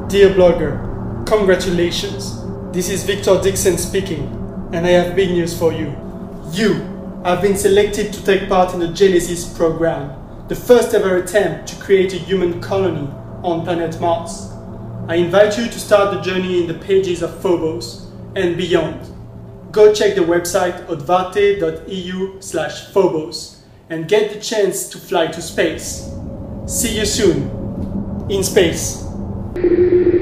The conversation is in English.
Dear blogger, congratulations. This is Victor Dixen speaking, and I have big news for you. You have been selected to take part in the Genesis program, the first ever attempt to create a human colony on planet Mars. I invite you to start the journey in the pages of Phobos and beyond. Go check the website advarte.eu/Phobos and get the chance to fly to space. See you soon in space.